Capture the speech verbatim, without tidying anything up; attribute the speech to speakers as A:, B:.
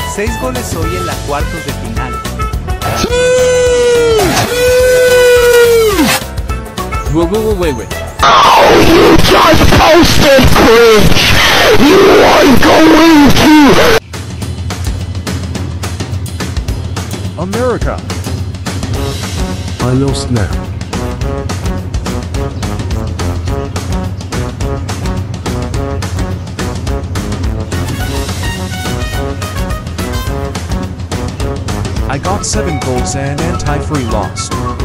A: Seis goles hoy en la cuartos de final.
B: Wait, wait, wait, wait.
C: Oh, you just posted, Chris! You are going to...
D: America. I lost now. I got seven goals and anti-free lost.